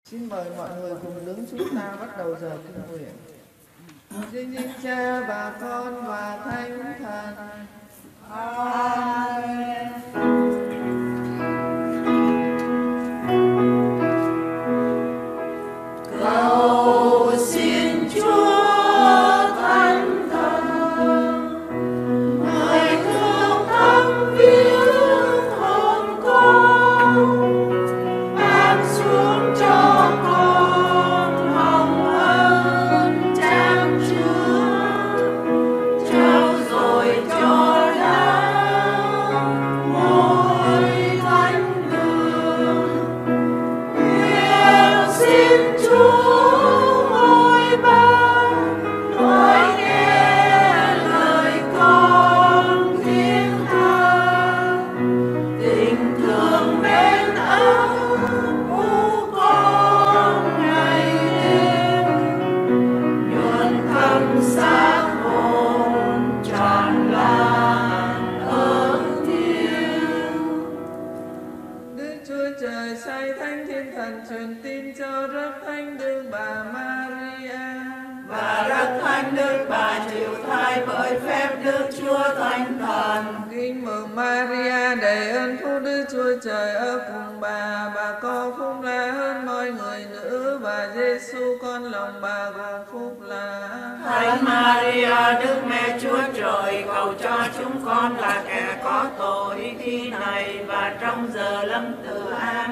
Xin mời mọi người cùng đứng chúng ta bắt đầu giờ kinh nguyện. Xin Cha và Con và Thánh Thần. Amen. Cầu xin Chúa Thánh Thần hãy thương thăm viếng hồn con, ban xuống cho con hồng ân chan chứa, trao dồi cho lãng mỗi thánh đường. Nguyện xin Chúa ngôi ban nói nghe lời con thiết tha, tình thương mến ơn của con ngày đêm, nhuần thâm xác hồn tràn lan ơn thiêng. Đức Chúa Trời sai Thánh Thiên Thần truyền tin cho rất thánh Đức Bà Maria. Và rất thánh Đức Bà chịu thai bởi phép Đức Chúa Thánh Thần. Kính mừng Maria đầy ơn phúc, Đức Chúa Trời ở cùng bà có phúc lạ hơn mọi người nữ, và Giêsu con lòng bà gồm phúc lạ. Thánh Maria Đức Mẹ Chúa Trời, cầu cho chúng con là kẻ có tội khi này và trong giờ lâm tử.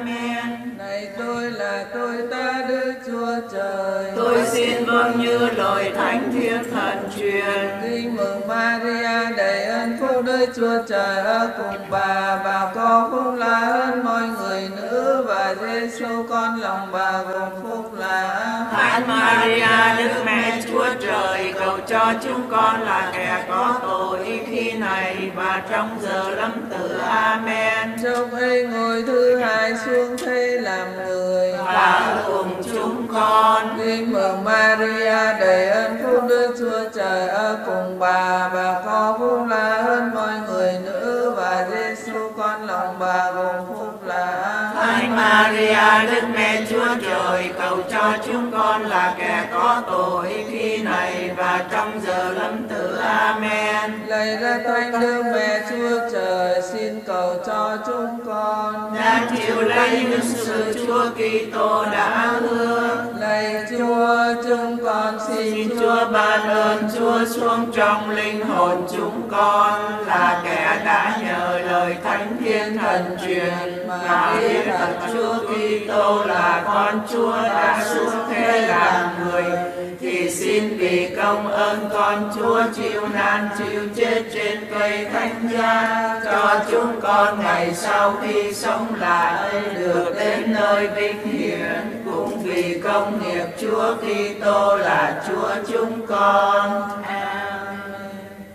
Amen. Này tôi là tôi ta Đức Chúa Trời, Tôi xin vâng như lời Thánh Thiên Thần truyền. Kính mừng Maria đầy ơn phúc, Đức Chúa Trời ở cùng bà có phúc lạ hơn mọi người nữ, và Giêsu con lòng bà gồm phúc lạ. Thánh Maria Đức Mẹ Chúa Trời, cầu cho chúng con là kẻ có tội khi này và trong giờ lâm tử. Amen. Trong ấy ngôi thứ hai xuống thế làm người, Và cùng chúng con. Kính mừng Maria đầy ơn phúc, Đức Chúa Trời ở cùng bà có phúc lạ hơn mọi người nữ, và Giêsu con lòng bà gồm phúc lạ. Thánh Maria Đức Mẹ Chúa Trời, cầu cho chúng con là kẻ có tội khi này và trong giờ lâm tử. Amen. Lạy ra Thánh Đức Mẹ Chúa Trời, xin cầu cho chúng con Đã chịu lấy những sự Chúa Kitô đã hứa. Lạy Chúa, chúng con Xin Chúa ban ơn Chúa xuống trong linh hồn chúng con là kẻ đã nhờ lời Thánh Thiên Thần truyền mà biết thật Chúa Kitô là con Chúa đã xuống thế làm người, thì xin vì công ơn con Chúa chịu nạn chịu chết trên cây thánh giá, cho chúng con ngày sau khi sống lại được đến nơi vinh hiển, cũng vì công nghiệp Chúa Kitô là Chúa chúng con. Amen.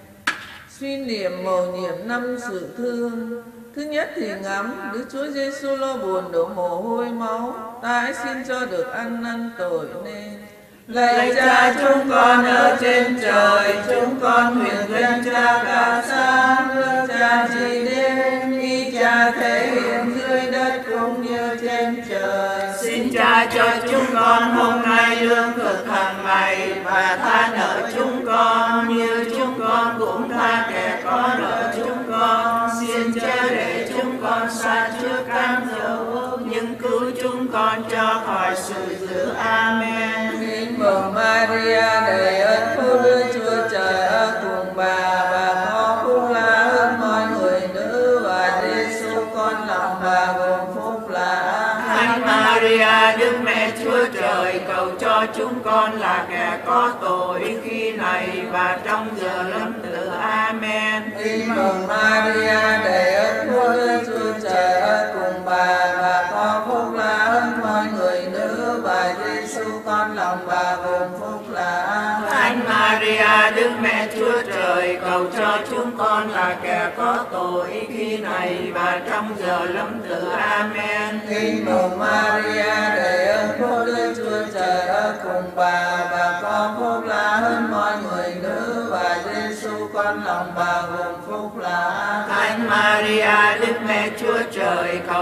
suy niệm mầu nhiệm năm sự thương. Thứ nhất thì ngắm Đức Chúa Giêsu lo buồn đổ mồ hôi máu, ta hãy xin cho được ăn năn tội nên. Lạy Cha chúng con ở trên trời, chúng con nguyện vinh Cha cả sáng, nước Cha chỉ đến khi Cha thể hiện dưới đất cũng như trên trời. Xin Cha cho chúng con hôm nay lương thực hàng ngày, và tha nợ chúng con như chúng con cũng tha kẻ có nợ chúng con. Xin Cha để chúng con sa trước cám dỗ, nhưng cứu chúng con cho khỏi sự dữ. Amen. Kính mừng Maria đầy ơn phúc, Đức Chúa Trời ở cùng bà có phúc lạ hơn mọi người nữ, và Giêsu con lòng bà gồm phúc lạ. Thánh Maria Đức Mẹ Chúa Trời, cầu cho chúng con là kẻ có tội khi này và trong giờ lâm tử. Amen. Kính mừng Maria đầy ơn phúc, Đức Chúa Trời ở cùng bà có phúc lạ hơn mọi người nữ, và Giêsu con lòng bà gồm phúc lạ. Thánh Maria Đức Mẹ Chúa Trời, cầu cho chúng con là kẻ có tội khi này và trong giờ lâm tử. Amen. Kính mừng Maria đầy ơn phúc, Đức Chúa Trời ở cùng bà có phúc lạ hơn mọi người nữ, và Giêsu con lòng bà gồm phúc lạ. Thánh Maria Đức Mẹ Chúa Trời, cầu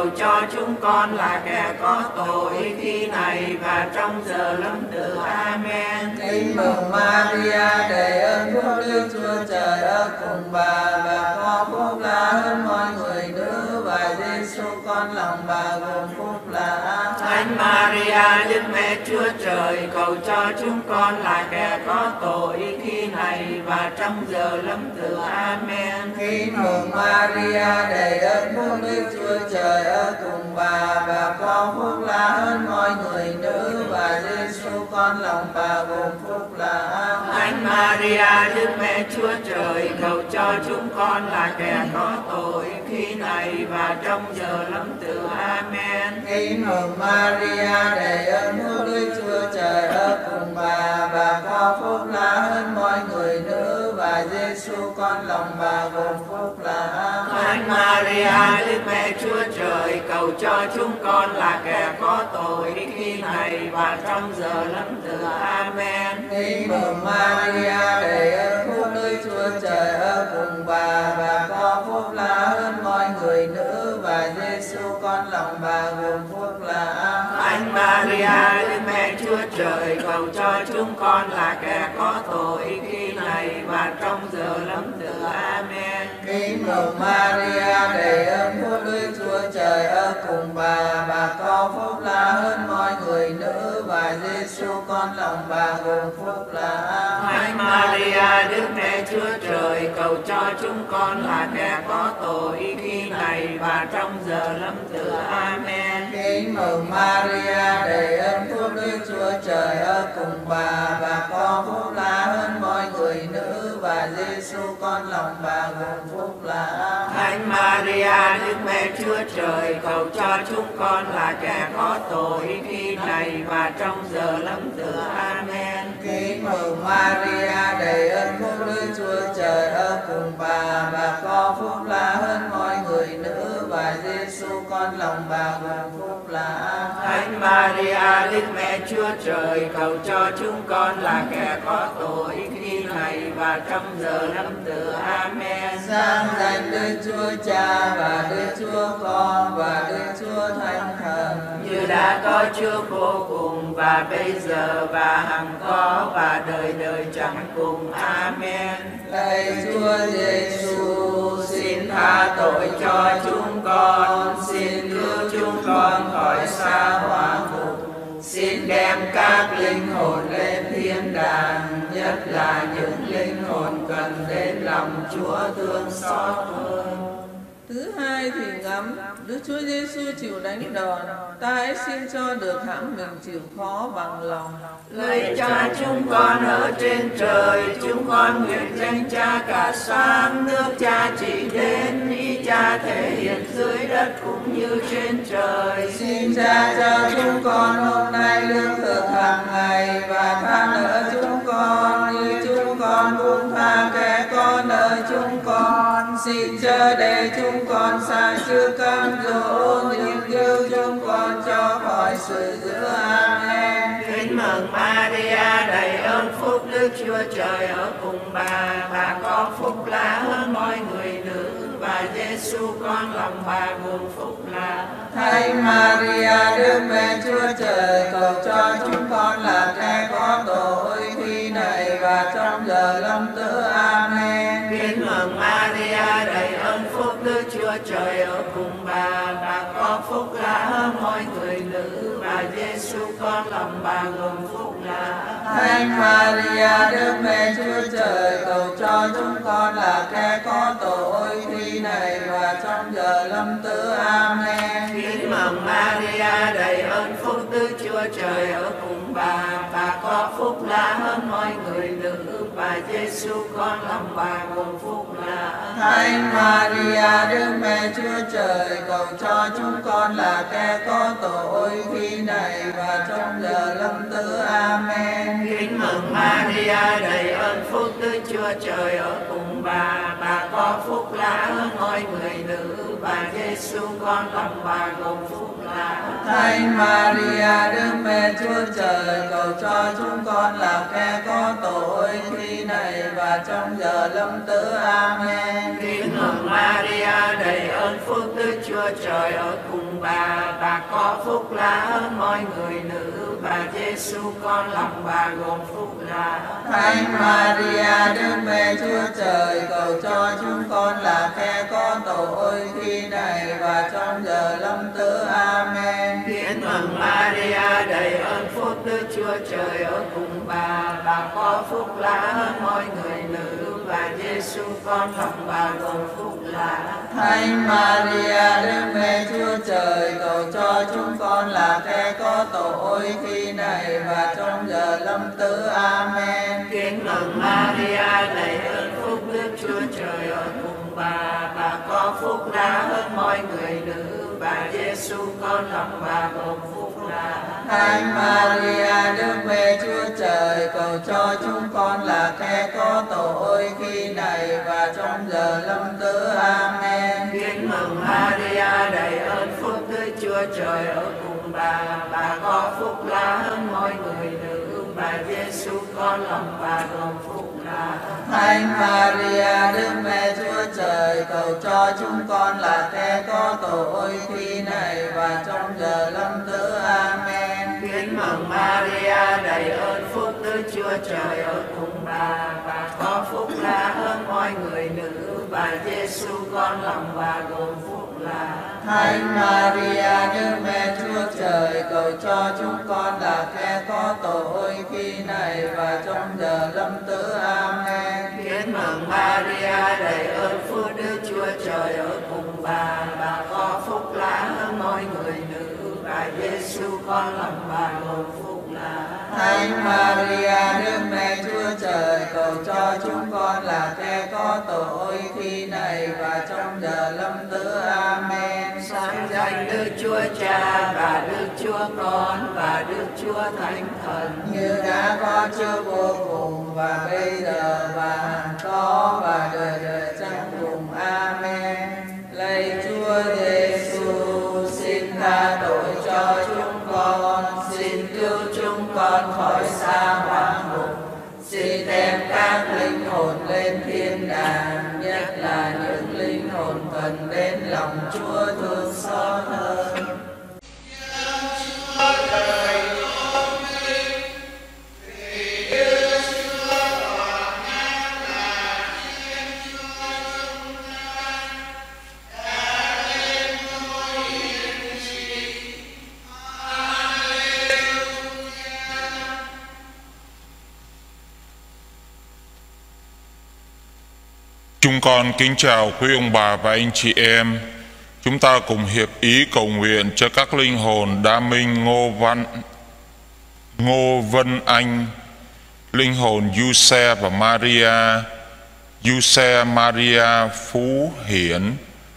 cầu cho chúng con là kẻ có tội khi này và trong giờ lâm tử. Amen. Kính mừng Maria, đầy ơn phúc, Đức Chúa Trời ở cùng bà có phúc lạ hơn mọi người nữ, và Giêsu con lòng bà gồm phúc lạ. Thánh Maria, Đức Mẹ Chúa Trời, cầu cho chúng con là kẻ có tội khi này và trong giờ lâm tử. Amen. Kính mừng Maria, đầy ơn phúc, Đức Chúa Trời ở cùng bà có phúc lạ hơn mọi người nữ, và Giêsu con lòng bà gồm phúc lạ. Thánh Maria, Đức Mẹ Chúa Trời, cầu cho chúng con là kẻ có tội khi này và trong giờ lâm tử. Amen. Kính mừng Maria, đầy ơn phúc, Đức Chúa Trời ở cùng bà có phúc lạ hơn mọi người nữ, và Giêsu con lòng bà gồm phúc lạ. Thánh Maria, Đức Mẹ Chúa Trời, cầu cho chúng con là kẻ có tội khi này và trong giờ lâm tử. Amen. Kính mừng Maria, đầy ơn phúc, Đức Chúa Trời ở cùng bà có phúc lạ hơn mọi người nữ, và Giêsu con lòng bà gồm phúc lạ. Thánh Maria, Đức Mẹ Chúa Trời, cầu cho chúng con là kẻ có tội khi này và trong giờ lâm tử. Amen. Kính mừng Maria, đầy ơn phúc, Đức Chúa Trời ở cùng bà có phúc lạ hơn mọi người nữ, và Giêsu con lòng bà gồm phúc lạ. Thánh Maria, Đức Mẹ Chúa Trời, cầu cho chúng con là kẻ có tội khi này và trong giờ lâm tử. Amen. Kính mừng Maria, đầy ơn phúc, Đức Chúa Trời ở cùng bà có phúc lạ hơn mọi người nữ, và Giêsu con lòng bà gồm phúc lạ. Thánh Maria, Đức Mẹ Chúa Trời, cầu cho chúng con là kẻ có tội khi này và trong giờ lâm tử. Amen. Kính mừng Maria, đầy ơn phúc, Đức Chúa Trời ở cùng bà có phúc lạ hơn mọi người nữ, và Giêsu con lòng bà gồm phúc lạ. Thánh Maria, Đức Mẹ Chúa Trời, cầu cho chúng con là kẻ có tội khi này và trong giờ lâm tử. Amen. Sáng danh Đức Chúa Cha và Đức Chúa Con và Đức Chúa Thánh Thần, như đã có trước vô cùng và bây giờ và hằng có và đời đời chẳng cùng. Amen. lạy Chúa Giêsu, Xin tha tội cho chúng con, xin cứu chúng con khỏi sa hỏa ngục, xin đem các linh hồn lên thiên đàng, nhất là những linh hồn cần đến lòng Chúa thương xót hơn. Thứ hai thì ngắm Đức Chúa Giêsu chịu đánh đòn, ta hãy xin cho được hãm mình chịu khó bằng lòng. Lạy Cha chúng con ở trên trời, chúng con nguyện danh Cha cả sáng, nước Cha chỉ đến, ý Cha thể hiện dưới đất cũng như trên trời. Xin Cha cho chúng con hôm nay lương thực hàng ngày, và tha nợ chúng con như chúng con cũng tha kẻ có nợ chúng con. Xin chớ để chúng con sa trước cám dỗ, nhưng cứu chúng con cho khỏi sự dữ. Amen. Kính mừng Maria, đầy ơn phúc, Đức Chúa Trời ở cùng bà có phúc lạ hơn mọi người nữ, và Giêsu con lòng bà gồm phúc lạ. Thánh Maria, Đức Mẹ Chúa Trời, cầu cho chúng con là kẻ có tội khi này và trong giờ lâm tử. Amen. Kính mừng Maria, đầy ơn phúc, Đức Chúa Trời ở cùng bà có phúc lạ hơn mọi người nữ, và Giêsu con lòng bà gồm phúc lạ. Thánh Maria, Đức Mẹ Chúa Trời, cầu cho chúng con là kẻ có tội khi này và trong giờ lâm tử. Amen. Kính mừng Maria, đầy ơn phúc, Đức Chúa Trời ở cùng bà có phúc lạ hơn mọi người nữ, và Giêsu con lòng bà gồm phúc lạ. Thánh Maria, Đức Mẹ Chúa Trời, cầu cho chúng con là kẻ có tội khi này và trong giờ lâm tử. Amen. Kính mừng Maria, đầy ơn phúc, Đức Chúa Trời ở cùng bà có phúc lạ hơn mọi người nữ, và Giêsu con lòng bà gồm phúc lạ. Thánh Maria, Đức Mẹ Chúa Trời, cầu cho chúng con là kẻ có tội khi này và trong giờ lâm tử. Amen. Kính mừng Maria, đầy ơn phúc, Đức Chúa Trời ở cùng bà có phúc là hơn mọi người nữ, và Giêsu con lòng bà gồm phúc là. Thánh Maria Đức Mẹ Chúa Trời, cầu cho chúng con là kẻ có tội khi này và trong giờ lâm tử. Amen. Kiến mừng Maria đầy ơn phúc, Đức Chúa Trời ở cùng bà có phúc là hơn mọi người nữ, và Giêsu con lòng bà gồm phúc là. Thánh Maria Đức Mẹ Chúa Trời, cầu cho chúng con là kẻ có tội khi này và trong giờ lâm tử. Amen. Kính mừng Maria đầy ơn phúc, Đức Chúa Trời ở cùng bà có phúc là hơn mọi người nữ, và Giêsu con lòng bà gồm phúc là. Thánh Maria Đức Mẹ Chúa Trời, cầu cho chúng con là kẻ có tội khi này và trong giờ lâm tử. Amen. Kính mừng Maria đầy ơn phúc, Đức Chúa Trời ở cùng bà có phúc là hơn mọi người nữ, và Giêsu con lòng bà gồm phúc là. Thánh Maria Đức Mẹ Chúa Trời, cầu cho chúng con là kẻ có tội khi này và trong giờ lâm tử. Amen. Kính mừng Maria đầy ơn phúc, Đức Chúa Trời ở cùng bà có phúc là hơn mọi người nữ, và Giêsu con lòng bà gồm phúc là. Thánh Maria Đức Mẹ Chúa Trời, cầu cho chúng con là kẻ có tội khi này và trong giờ lâm tử. Amen. Kính mừng Maria đầy ơn phúc, Đức Chúa Trời ở cùng bà có phúc là hơn mọi người nữ, và Giêsu con lòng bà gồm phúc là. Thánh Maria Đức Mẹ Chúa Trời, cầu cho chúng con là kẻ có tội khi này và trong giờ lâm tử. Amen. Sáng danh Đức Chúa Cha và Đức Chúa Con và Đức Chúa Thánh Thần, như đã có trước vô cùng và bây giờ và hằng có và đời đời chẳng cùng. Amen. Lạy Chúa Giêsu, xin tha tội cho chúng con, xin cứu chúng con khỏi sa hỏa ngục, xin đem các linh hồn lên thiên đàng, nhất là những linh hồn cần đến lòng Chúa thương xót hơn. Chúng con kính chào quý ông bà và anh chị em. Chúng ta cùng hiệp ý cầu nguyện cho các linh hồn Đa Minh, Ngô Vân Anh, linh hồn Giuse và Maria, Giuse Maria Phú Hiển,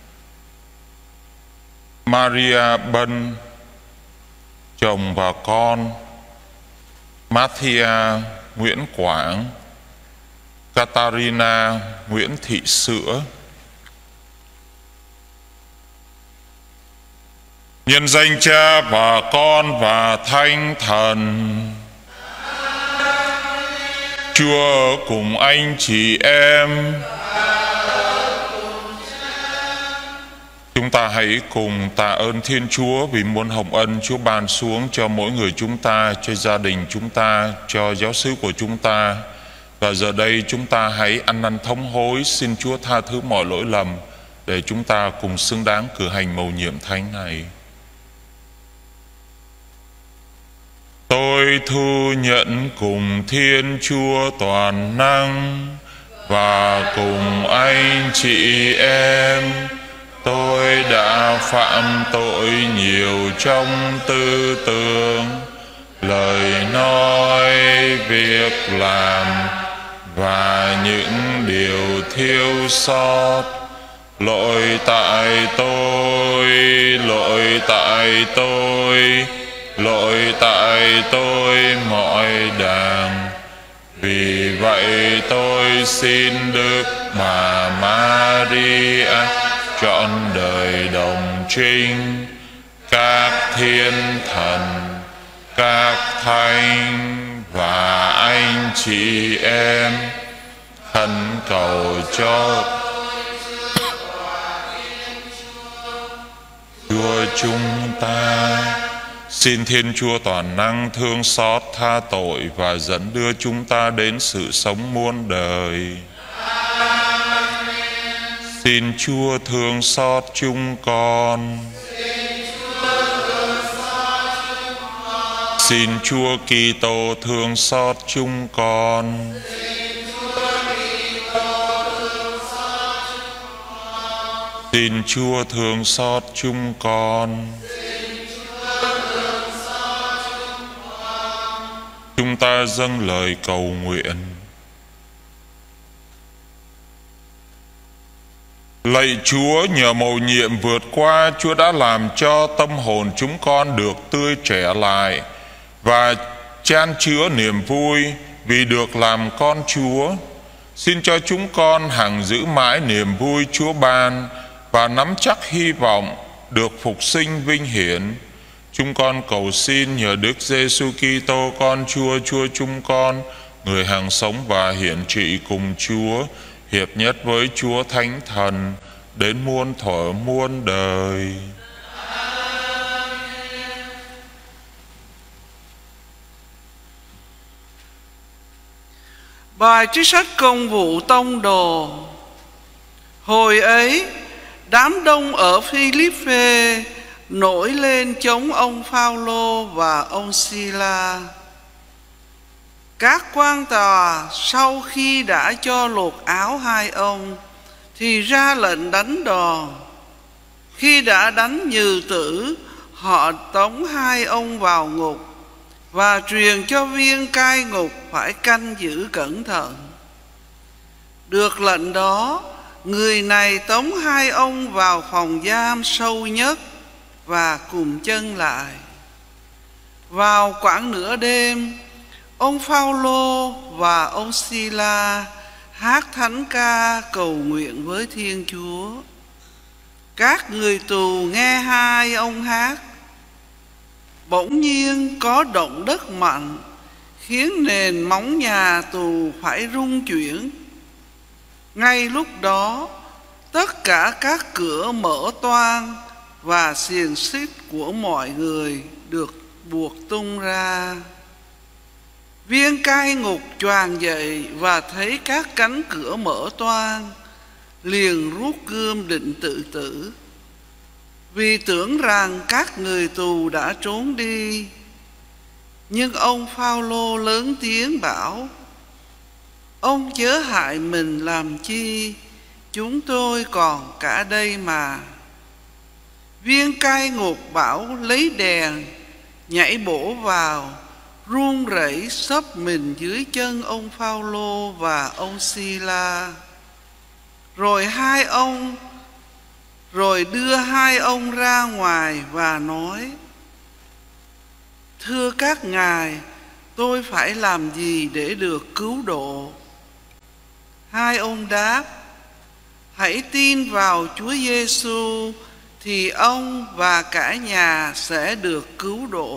Maria Bân, chồng và con, Mathia Nguyễn Quảng, Catarina Nguyễn Thị Sữa. Nhân danh Cha và Con và Thánh Thần. Chúa cùng anh chị em. Chúng ta hãy cùng tạ ơn Thiên Chúa vì muôn hồng ân Chúa ban xuống cho mỗi người chúng ta, cho gia đình chúng ta, cho giáo xứ của chúng ta. Và giờ đây chúng ta hãy ăn năn thống hối, xin Chúa tha thứ mọi lỗi lầm để chúng ta cùng xứng đáng cử hành mầu nhiệm thánh này. Tôi thu nhận cùng Thiên Chúa toàn năng và cùng anh chị em, tôi đã phạm tội nhiều trong tư tưởng, lời nói, việc làm và những điều thiếu sót. Lỗi tại tôi, lỗi tại tôi, lỗi tại tôi mọi đàng. Vì vậy tôi xin Đức Bà Maria trọn đời đồng trinh, các thiên thần, các thánh và anh chị em khẩn cầu cho Chúa đưa chúng ta. Xin Thiên Chúa toàn năng thương xót tha tội và dẫn đưa chúng ta đến sự sống muôn đời. Xin Chúa thương xót chúng con. Xin Chúa Kitô thương xót chúng con. Xin Chúa thương xót chúng con. Chúng ta dâng lời cầu nguyện. Lạy Chúa, nhờ mầu nhiệm vượt qua, Chúa đã làm cho tâm hồn chúng con được tươi trẻ lại và chan chứa niềm vui vì được làm con Chúa. Xin cho chúng con hằng giữ mãi niềm vui Chúa ban và nắm chắc hy vọng được phục sinh vinh hiển. Chúng con cầu xin nhờ Đức Giêsu Kitô con Chúa, Chúa chúng con, người hằng sống và hiển trị cùng Chúa, hiệp nhất với Chúa Thánh Thần, đến muôn thuở muôn đời. Bài trích sách Công vụ Tông Đồ. Hồi ấy, đám đông ở Philippe nổi lên chống ông Phao-lô và ông Si-la. Các quan tòa sau khi đã cho lột áo hai ông thì ra lệnh đánh đòn. Khi đã đánh nhừ tử, họ tống hai ông vào ngục và truyền cho viên cai ngục phải canh giữ cẩn thận. Được lệnh đó, người này tống hai ông vào phòng giam sâu nhất và cùng chân lại. Vào khoảng nửa đêm, ông Phao-lô và ông Si-la hát thánh ca cầu nguyện với Thiên Chúa. Các người tù nghe hai ông hát. Bỗng nhiên có động đất mạnh, khiến nền móng nhà tù phải rung chuyển. Ngay lúc đó, tất cả các cửa mở toang và xiềng xích của mọi người được buộc tung ra. Viên cai ngục choàng dậy và thấy các cánh cửa mở toang, liền rút gươm định tự tử, vì tưởng rằng các người tù đã trốn đi. Nhưng ông Phao-lô lớn tiếng bảo: ông chớ hại mình làm chi, chúng tôi còn cả đây mà. Viên cai ngục bảo lấy đèn, nhảy bổ vào, run rẩy xấp mình dưới chân ông Phao-lô và ông Si-la. Rồi đưa hai ông ra ngoài và nói: thưa các ngài, tôi phải làm gì để được cứu độ? Hai ông đáp: hãy tin vào Chúa Giêsu thì ông và cả nhà sẽ được cứu độ.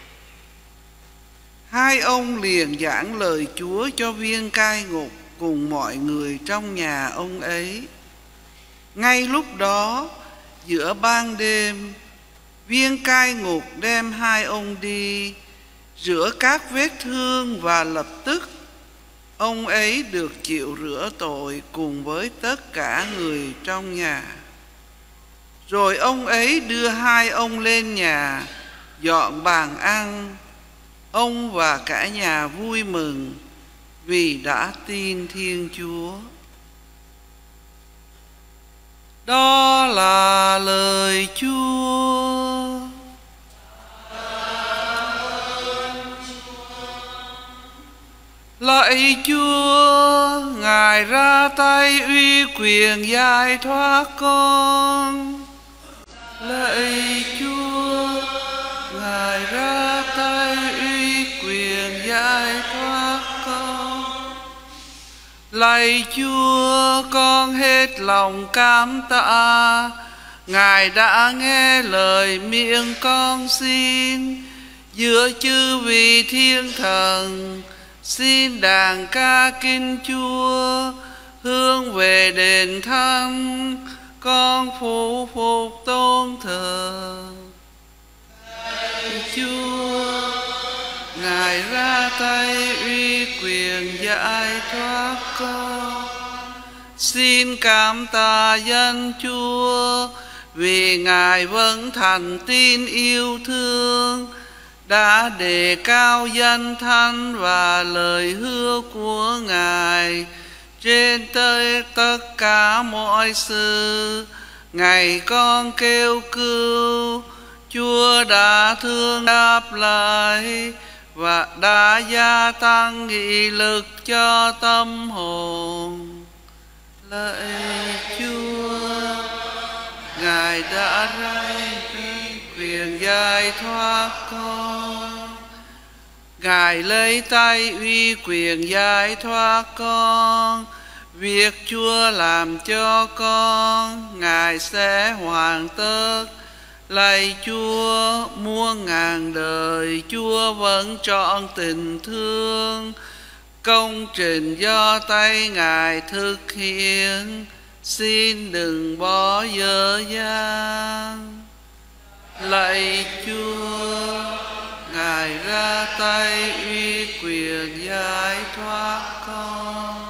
Hai ông liền giảng lời Chúa cho viên cai ngục cùng mọi người trong nhà ông ấy. Ngay lúc đó, giữa ban đêm, viên cai ngục đem hai ông đi, rửa các vết thương và lập tức ông ấy được chịu rửa tội cùng với tất cả người trong nhà. Rồi ông ấy đưa hai ông lên nhà, dọn bàn ăn. Ông và cả nhà vui mừng vì đã tin Thiên Chúa. Đó là lời Chúa. Lạy Chúa, Ngài ra tay uy quyền giải thoát con. Lạy Chúa, Ngài ra tay uy quyền giải thoát con. Lạy Chúa, con hết lòng cảm tạ, Ngài đã nghe lời miệng con xin. Giữa chư vị thiên thần, xin đàn ca kinh Chúa, hướng về đền thánh, con phụ phục tôn thờ. Chúa, Ngài ra tay uy quyền giải thoát con. Xin cảm tạ danh Chúa vì Ngài vẫn thành tín yêu thương, đã đề cao danh thánh và lời hứa của Ngài trên tất cả mọi sự. Ngày con kêu cứu, Chúa đã thương đáp lại và đã gia tăng nghị lực cho tâm hồn. Lạy Chúa, Ngài đã ra quyền giải thoát con. Ngài lấy tay uy quyền giải thoát con. Việc Chúa làm cho con, Ngài sẽ hoàn tất. Lạy Chúa, muôn ngàn đời Chúa vẫn trọn tình thương. Công trình do tay Ngài thực hiện, xin đừng bỏ dở dang. Lạy Chúa, Ngài ra tay uy quyền giải thoát con.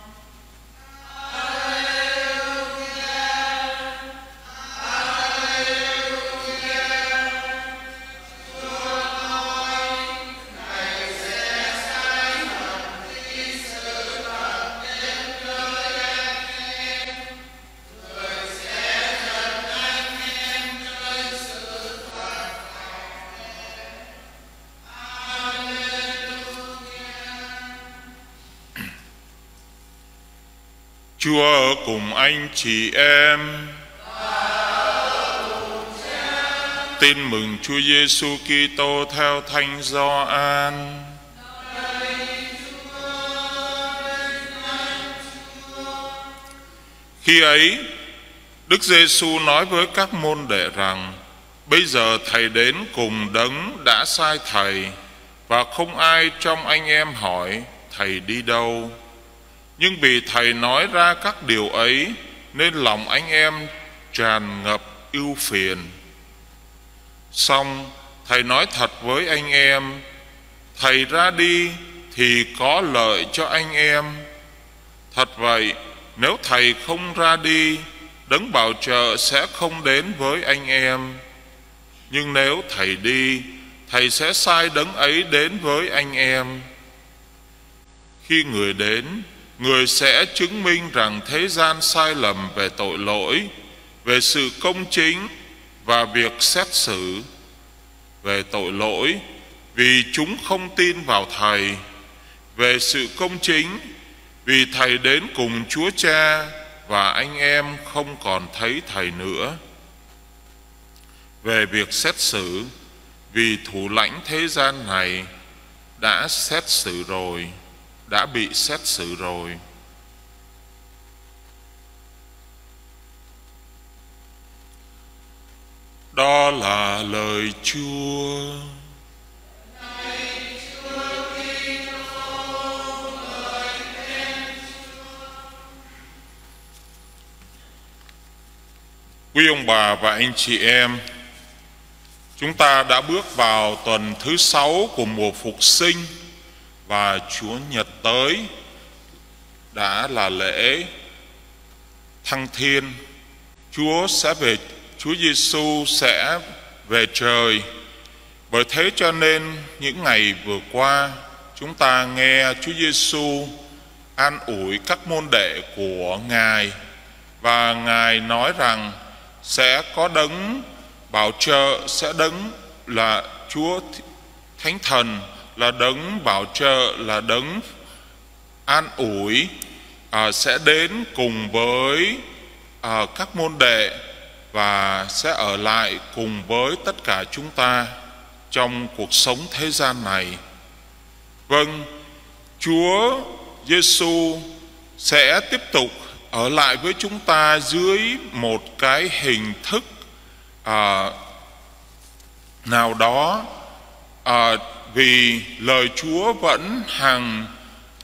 Chúa ở cùng anh chị em. Tin mừng Chúa Giêsu Kitô theo Thánh Gioan. Khi ấy, Đức Giêsu nói với các môn đệ rằng: bây giờ thầy đến cùng Đấng đã sai thầy, và không ai trong anh em hỏi thầy đi đâu. Nhưng vì thầy nói ra các điều ấy nên lòng anh em tràn ngập ưu phiền. Song thầy nói thật với anh em, thầy ra đi thì có lợi cho anh em. Thật vậy, nếu thầy không ra đi, Đấng Bảo Trợ sẽ không đến với anh em. Nhưng nếu thầy đi, thầy sẽ sai Đấng ấy đến với anh em. Khi người đến, người sẽ chứng minh rằng thế gian sai lầm về tội lỗi, về sự công chính và việc xét xử. Về tội lỗi, vì chúng không tin vào thầy. Về sự công chính, vì thầy đến cùng Chúa Cha và anh em không còn thấy thầy nữa. Về việc xét xử, vì thủ lãnh thế gian này đã bị xét xử rồi. Đó là lời Chúa. Quý ông bà và anh chị em, chúng ta đã bước vào tuần thứ 6 của mùa phục sinh, và Chúa Nhật tới đã là lễ thăng thiên. Chúa Giêsu sẽ về trời. Bởi thế cho nên những ngày vừa qua chúng ta nghe Chúa Giêsu an ủi các môn đệ của Ngài, và Ngài nói rằng sẽ có Đấng Bảo Trợ, sẽ Đấng là Chúa Thánh Thần, là Đấng Bảo Trợ, là Đấng an ủi, sẽ đến cùng với các môn đệ và sẽ ở lại cùng với tất cả chúng ta trong cuộc sống thế gian này. Vâng, Chúa Giêsu sẽ tiếp tục ở lại với chúng ta dưới một cái hình thức nào đó, vì lời Chúa vẫn hằng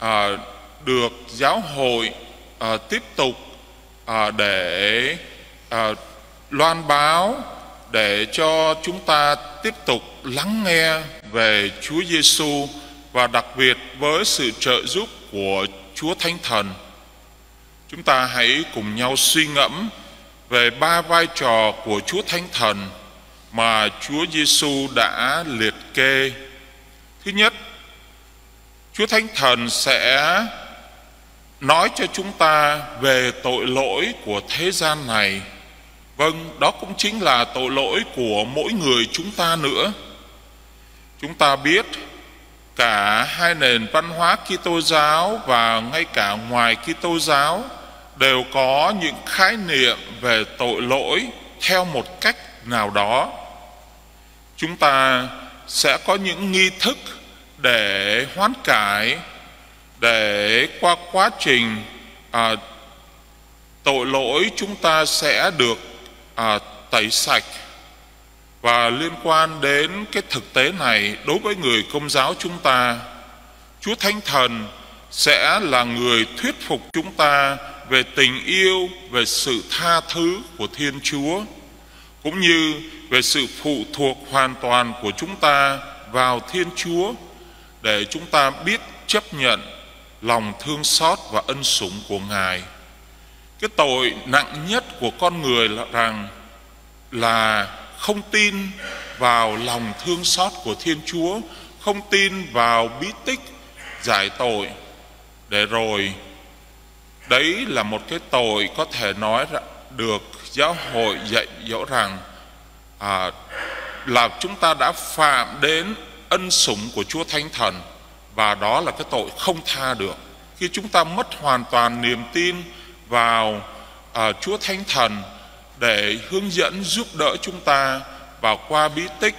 được giáo hội tiếp tục để loan báo để cho chúng ta tiếp tục lắng nghe về Chúa Giêsu, và đặc biệt với sự trợ giúp của Chúa Thánh Thần. Chúng ta hãy cùng nhau suy ngẫm về 3 vai trò của Chúa Thánh Thần mà Chúa Giêsu đã liệt kê. Thứ nhất, Chúa Thánh Thần sẽ nói cho chúng ta về tội lỗi của thế gian này. Vâng, đó cũng chính là tội lỗi của mỗi người chúng ta nữa. Chúng ta biết cả hai nền văn hóa Kitô giáo và ngay cả ngoài Kitô giáo đều có những khái niệm về tội lỗi theo một cách nào đó. Chúng ta sẽ có những nghi thức để hoán cải, để qua quá trình tội lỗi chúng ta sẽ được tẩy sạch. Và liên quan đến cái thực tế này, đối với người Công giáo chúng ta, Chúa Thánh Thần sẽ là người thuyết phục chúng ta về tình yêu, về sự tha thứ của Thiên Chúa, cũng như về sự phụ thuộc hoàn toàn của chúng ta vào Thiên Chúa, để chúng ta biết chấp nhận lòng thương xót và ân sủng của Ngài. Cái tội nặng nhất của con người là không tin vào lòng thương xót của Thiên Chúa, không tin vào bí tích giải tội. Để rồi, đấy là một cái tội có thể nói được giáo hội dạy dỗ rằng là chúng ta đã phạm đến ân sủng của Chúa Thánh Thần, và đó là cái tội không tha được. Khi chúng ta mất hoàn toàn niềm tin vào Chúa Thánh Thần để hướng dẫn giúp đỡ chúng ta, và qua bí tích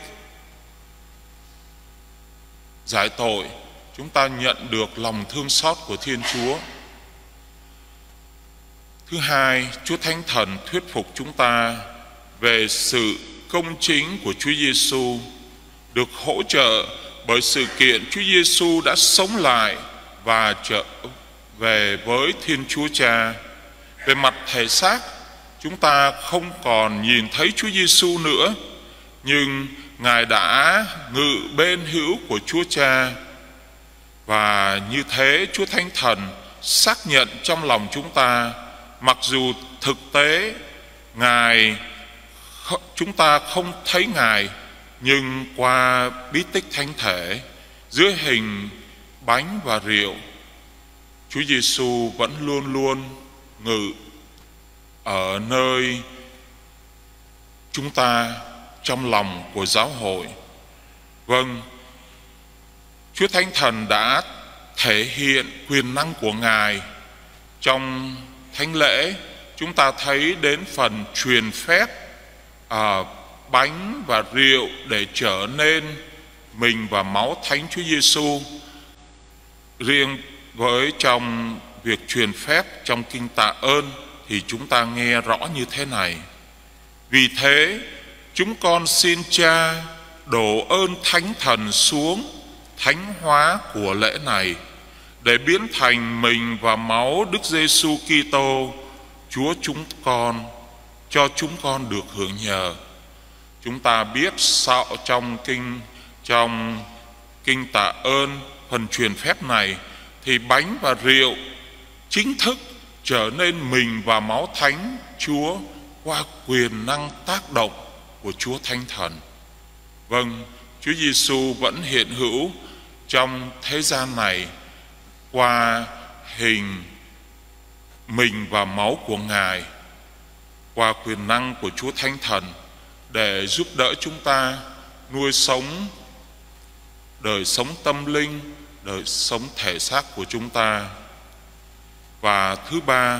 giải tội, chúng ta nhận được lòng thương xót của Thiên Chúa. Thứ hai, Chúa Thánh Thần thuyết phục chúng ta về sự công chính của Chúa Giêsu, được hỗ trợ bởi sự kiện Chúa Giêsu đã sống lại và trở về với Thiên Chúa Cha. Về mặt thể xác, chúng ta không còn nhìn thấy Chúa Giêsu nữa, nhưng Ngài đã ngự bên hữu của Chúa Cha. Và như thế, Chúa Thánh Thần xác nhận trong lòng chúng ta, mặc dù thực tế chúng ta không thấy Ngài, nhưng qua bí tích thánh thể dưới hình bánh và rượu, Chúa Giêsu vẫn luôn luôn ngự ở nơi chúng ta, trong lòng của giáo hội. Vâng, Chúa Thánh Thần đã thể hiện quyền năng của Ngài trong thánh lễ. Chúng ta thấy đến phần truyền phép bánh và rượu để trở nên mình và máu Thánh Chúa Giêsu. Riêng với trong việc truyền phép trong kinh tạ ơn thì chúng ta nghe rõ như thế này: vì thế chúng con xin Cha đổ ơn Thánh Thần xuống thánh hóa của lễ này, để biến thành mình và máu Đức Giêsu Kitô Chúa chúng con, cho chúng con được hưởng nhờ. Chúng ta biết trong kinh tạ ơn, phần truyền phép này, thì bánh và rượu chính thức trở nên mình và máu Thánh Chúa qua quyền năng tác động của Chúa Thánh Thần. Vâng, Chúa Giêsu vẫn hiện hữu trong thế gian này qua hình mình và máu của Ngài, qua quyền năng của Chúa Thánh Thần, để giúp đỡ chúng ta nuôi sống đời sống tâm linh, đời sống thể xác của chúng ta. Và thứ ba,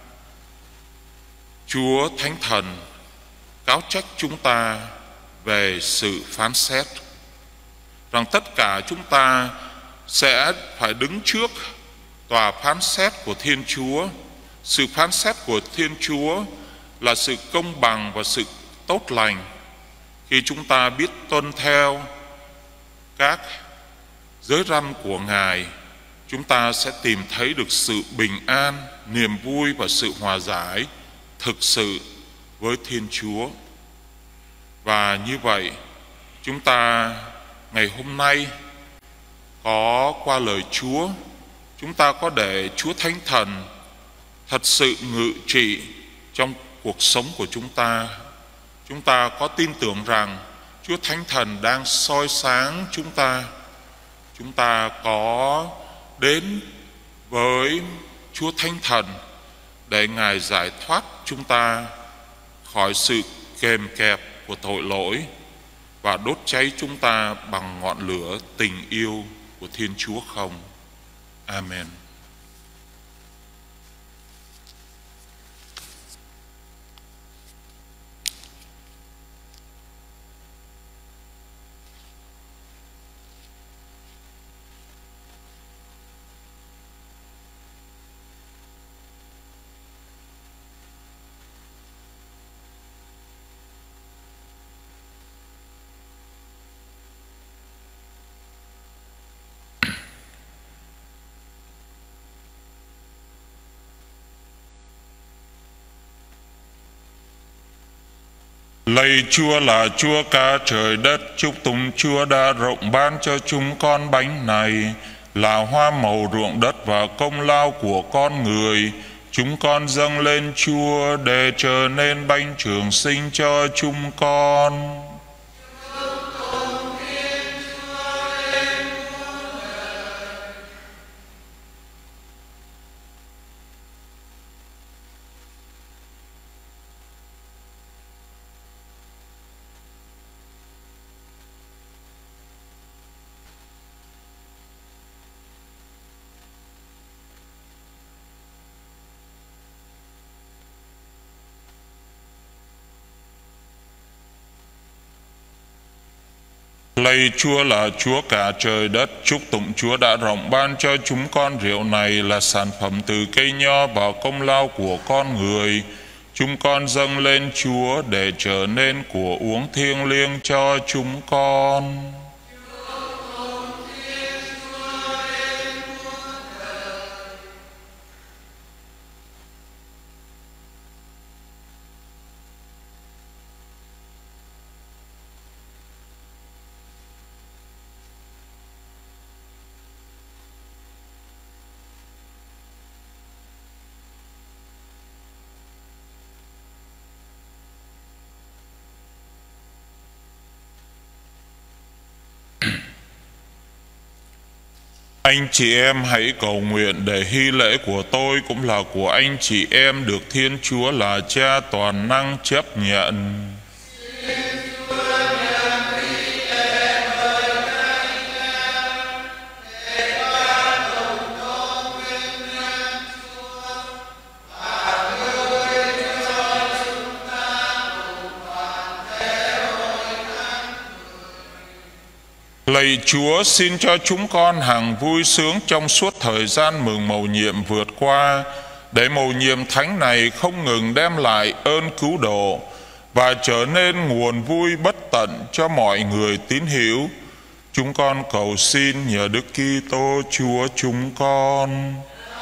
Chúa Thánh Thần cáo trách chúng ta về sự phán xét, rằng tất cả chúng ta sẽ phải đứng trước tòa phán xét của Thiên Chúa. Sự phán xét của Thiên Chúa là sự công bằng và sự tốt lành. Khi chúng ta biết tuân theo các giới răn của Ngài, chúng ta sẽ tìm thấy được sự bình an, niềm vui và sự hòa giải thực sự với Thiên Chúa. Và như vậy, chúng ta ngày hôm nay có qua lời Chúa, chúng ta có để Chúa Thánh Thần thật sự ngự trị trong cuộc sống của chúng ta. Chúng ta có tin tưởng rằng Chúa Thánh Thần đang soi sáng chúng ta. Chúng ta có đến với Chúa Thánh Thần để Ngài giải thoát chúng ta khỏi sự kềm kẹp của tội lỗi và đốt cháy chúng ta bằng ngọn lửa tình yêu của Thiên Chúa không? Amen. Lạy Chúa là Chúa cả trời đất, chúc tụng Chúa đã rộng ban cho chúng con bánh này, là hoa màu ruộng đất và công lao của con người. Chúng con dâng lên Chúa để trở nên bánh trường sinh cho chúng con. Lạy Chúa là Chúa cả trời đất, chúc tụng Chúa đã rộng ban cho chúng con rượu này, là sản phẩm từ cây nho và công lao của con người. Chúng con dâng lên Chúa để trở nên của uống thiêng liêng cho chúng con. Anh chị em hãy cầu nguyện để hy lễ của tôi cũng là của anh chị em được Thiên Chúa là Cha toàn năng chấp nhận. Lạy Chúa, xin cho chúng con hằng vui sướng trong suốt thời gian mừng mầu nhiệm vượt qua, để mầu nhiệm thánh này không ngừng đem lại ơn cứu độ và trở nên nguồn vui bất tận cho mọi người tín hữu. Chúng con cầu xin nhờ Đức Kitô Chúa chúng con.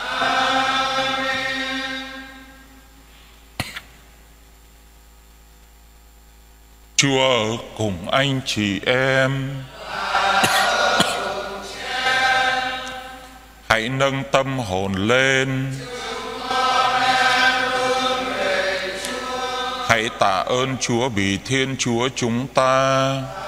Chúa ở cùng anh chị em. Hãy nâng tâm hồn lên. Hãy tạ ơn Chúa vì Thiên Chúa chúng ta.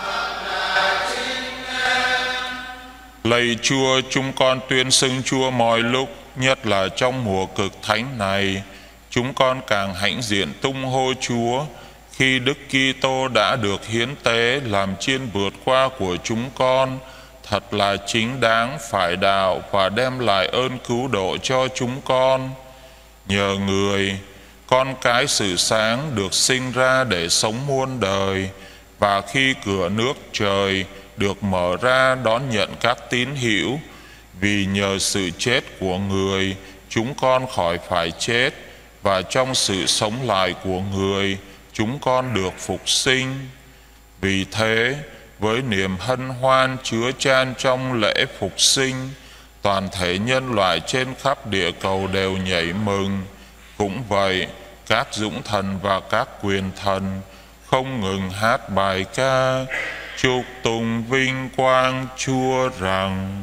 Lạy Chúa, chúng con tuyên xưng Chúa mọi lúc, nhất là trong mùa cực thánh này. Chúng con càng hãnh diện tung hô Chúa khi Đức Kitô đã được hiến tế làm chiên vượt qua của chúng con, thật là chính đáng, phải đạo và đem lại ơn cứu độ cho chúng con. Nhờ Người, con cái sự sáng được sinh ra để sống muôn đời, và khi cửa nước trời được mở ra đón nhận các tín hữu, vì nhờ sự chết của Người, chúng con khỏi phải chết, và trong sự sống lại của Người, chúng con được phục sinh. Vì thế, với niềm hân hoan chứa chan trong lễ phục sinh, toàn thể nhân loại trên khắp địa cầu đều nhảy mừng. Cũng vậy, các dũng thần và các quyền thần không ngừng hát bài ca chúc tụng vinh quang Chúa rằng: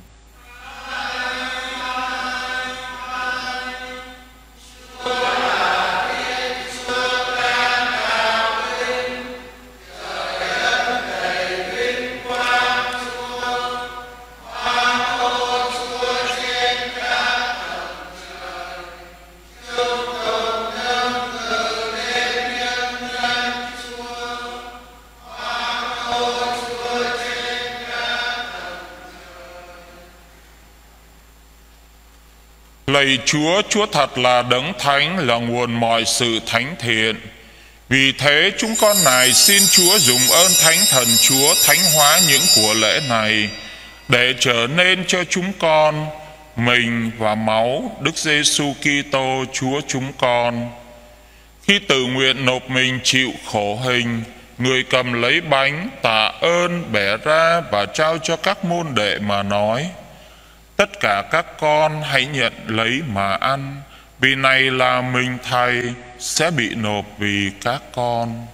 Lạy Chúa, Chúa thật là đấng thánh, là nguồn mọi sự thánh thiện. Vì thế chúng con này xin Chúa dùng ơn Thánh Thần Chúa thánh hóa những của lễ này, để trở nên cho chúng con mình và máu Đức Giêsu Kitô Chúa chúng con. Khi tự nguyện nộp mình chịu khổ hình, Người cầm lấy bánh, tạ ơn, bẻ ra và trao cho các môn đệ mà nói: tất cả các con hãy nhận lấy mà ăn, vì này là mình Thầy sẽ bị nộp vì các con.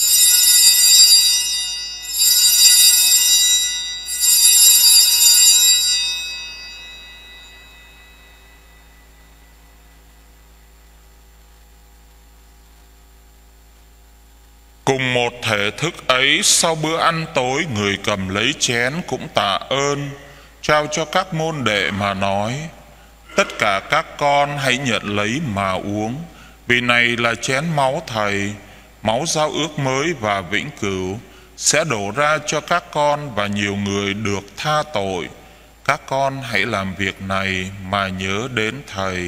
Cùng một thể thức ấy, sau bữa ăn tối, Người cầm lấy chén cũng tạ ơn, trao cho các môn đệ mà nói: tất cả các con hãy nhận lấy mà uống, vì này là chén máu Thầy, máu giao ước mới và vĩnh cửu, sẽ đổ ra cho các con và nhiều người được tha tội. Các con hãy làm việc này mà nhớ đến Thầy.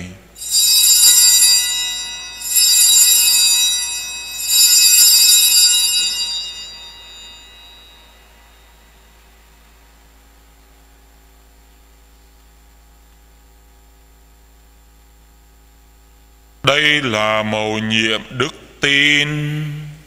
Đây là mầu nhiệm đức tin.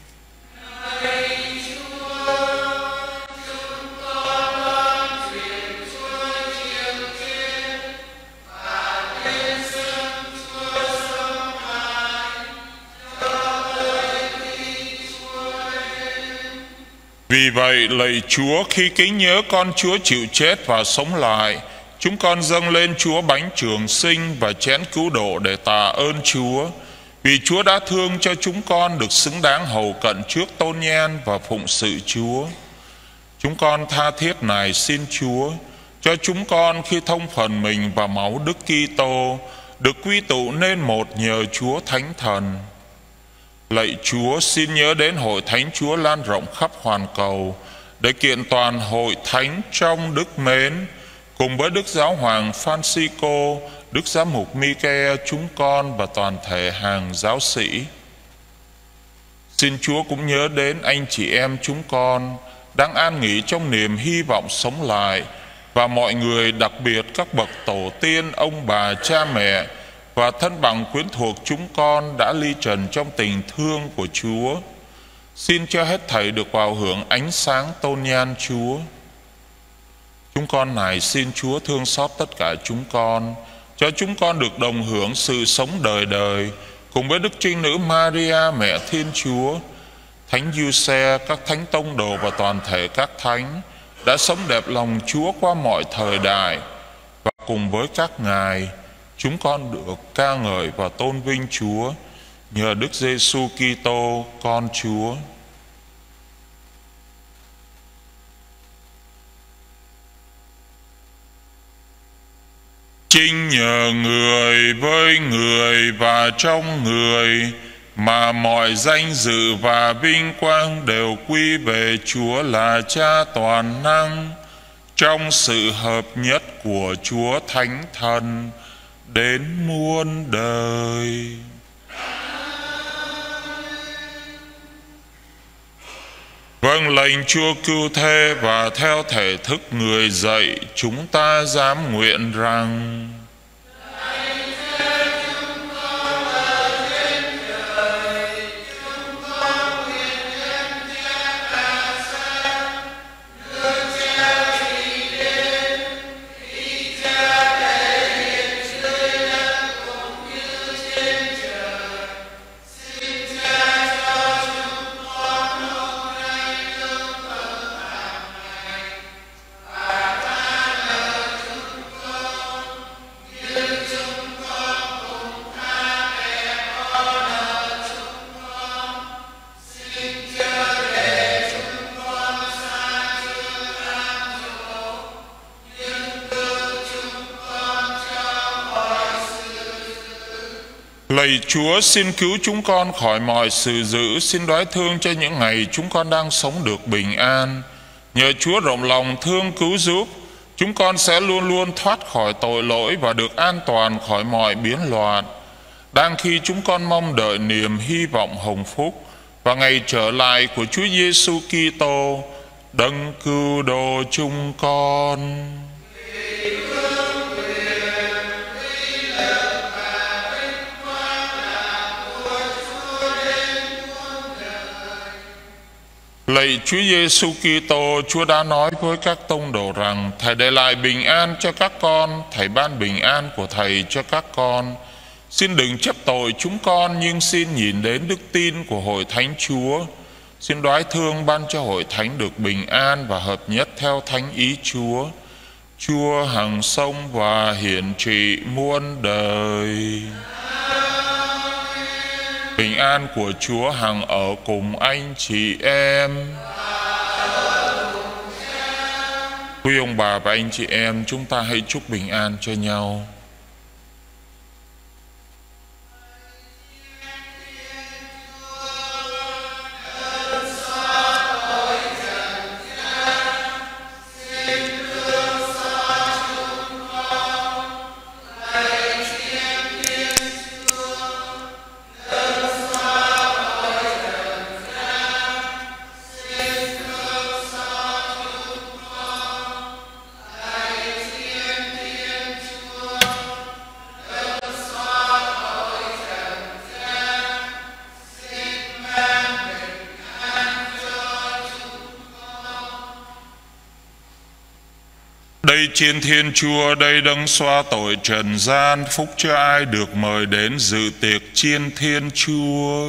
Vì vậy, lạy Chúa, khi kính nhớ con Chúa chịu chết và sống lại, chúng con dâng lên Chúa bánh trường sinh và chén cứu độ để tạ ơn Chúa, vì Chúa đã thương cho chúng con được xứng đáng hầu cận trước tôn nhan và phụng sự Chúa. Chúng con tha thiết nài xin Chúa cho chúng con khi thông phần mình và máu Đức Kitô được quy tụ nên một nhờ Chúa Thánh Thần. Lạy Chúa, xin nhớ đến hội thánh Chúa lan rộng khắp hoàn cầu, để kiện toàn hội thánh trong đức mến, cùng với Đức Giáo hoàng Francisco, Đức Giám mục Michael, chúng con và toàn thể hàng giáo sĩ. Xin Chúa cũng nhớ đến anh chị em chúng con đang an nghỉ trong niềm hy vọng sống lại, và mọi người, đặc biệt các bậc tổ tiên, ông bà, cha mẹ và thân bằng quyến thuộc chúng con đã ly trần trong tình thương của Chúa. Xin cho hết thảy được vào hưởng ánh sáng tôn nhan Chúa. Chúng con này xin Chúa thương xót tất cả chúng con, cho chúng con được đồng hưởng sự sống đời đời cùng với Đức Trinh Nữ Maria Mẹ Thiên Chúa, Thánh Giuse, các thánh tông đồ và toàn thể các thánh đã sống đẹp lòng Chúa qua mọi thời đại. Và cùng với các ngài, chúng con được ca ngợi và tôn vinh Chúa nhờ Đức Giêsu Kitô con Chúa. Chính nhờ người với người và trong người mà mọi danh dự và vinh quang đều quy về Chúa là Cha toàn năng, trong sự hợp nhất của Chúa Thánh Thần đến muôn đời. Vâng lệnh Chúa cứu thế, và theo thể thức người dạy, chúng ta dám nguyện rằng: Lạy Chúa, xin cứu chúng con khỏi mọi sự dữ, xin đoái thương cho những ngày chúng con đang sống được bình an. Nhờ Chúa rộng lòng thương cứu giúp, chúng con sẽ luôn luôn thoát khỏi tội lỗi và được an toàn khỏi mọi biến loạn. Đang khi chúng con mong đợi niềm hy vọng hồng phúc và ngày trở lại của Chúa Giêsu Kitô, đấng cứu độ chúng con. Lạy Chúa Giêsu Kitô, Chúa đã nói với các tông đồ rằng Thầy để lại bình an cho các con, Thầy ban bình an của Thầy cho các con. Xin đừng chấp tội chúng con, nhưng xin nhìn đến đức tin của Hội Thánh Chúa. Xin đoái thương ban cho Hội Thánh được bình an và hợp nhất theo thánh ý Chúa. Chúa hằng sống và hiển trị muôn đời. Bình an của Chúa hằng ở cùng anh chị em. Quý ông bà và anh chị em, chúng ta hãy chúc bình an cho nhau. Đây trên Thiên Chúa, đây đấng xóa tội trần gian, phúc cho ai được mời đến dự tiệc chiên Thiên Chúa.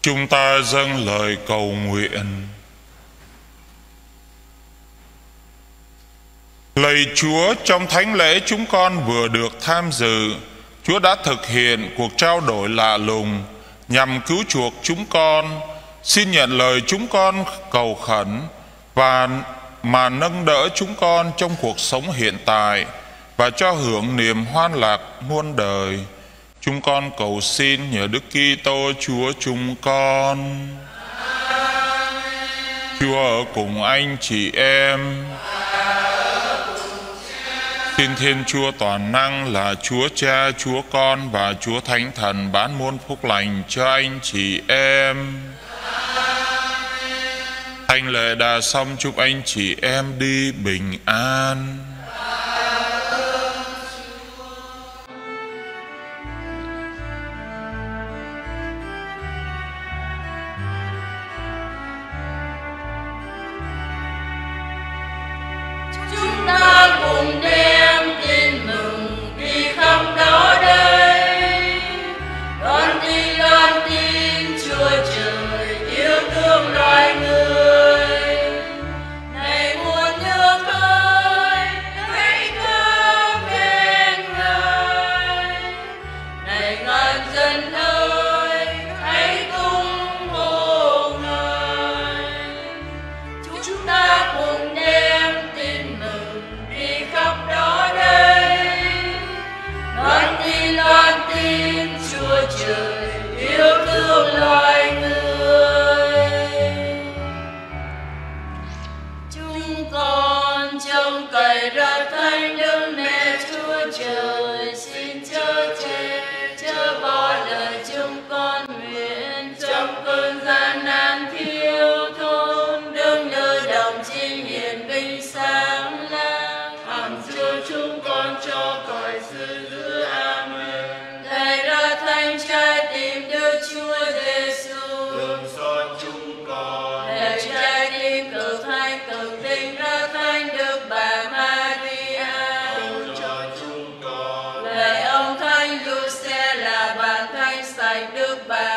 Chúng ta dâng lời cầu nguyện. Lạy Chúa, trong thánh lễ chúng con vừa được tham dự, Chúa đã thực hiện cuộc trao đổi lạ lùng nhằm cứu chuộc chúng con. Xin nhận lời chúng con cầu khẩn và mà nâng đỡ chúng con trong cuộc sống hiện tại và cho hưởng niềm hoan lạc muôn đời. Chúng con cầu xin nhờ Đức Kitô Chúa chúng con. Chúa ở cùng anh chị em. Xin Thiên Chúa toàn năng là Chúa Cha, Chúa Con và Chúa Thánh Thần ban muôn phúc lành cho anh chị em. Thánh lễ đã xong, chúc anh chị em đi bình an. Chúng ta cùng đem tin mừng đi khắp đó đây, con tin Chúa Trời yêu thương loài người. Này muôn nước ơi, hãy ca khen Ngài. Này ngàn dân ơi, hãy tung hô Ngài. Chúng ta cùng đem tin mừng đi khắp đó đây, loan tin Chúa Trời yêu thương loài người. Chúng con trông cậy ra Thánh Đức Mẹ Chúa Trời, xin chớ che chớ bỏ lời chúng con nguyện trong cơn gian nan thiếu thốn, đừng lơ đồng chinh hiển vinh sáng lang. Hằng Chúa chúng con cho cõi sự giữ. Amen. Lạy ra Thánh trái tim Đức Chúa Giêsu, thương xót chúng con. Lạy trái tim cực thánh cực tình ra Thánh Đức Bà Maria, thương cho chúng con. Lạy ông Thánh Giuse là bạn Thánh sạch Đức Bà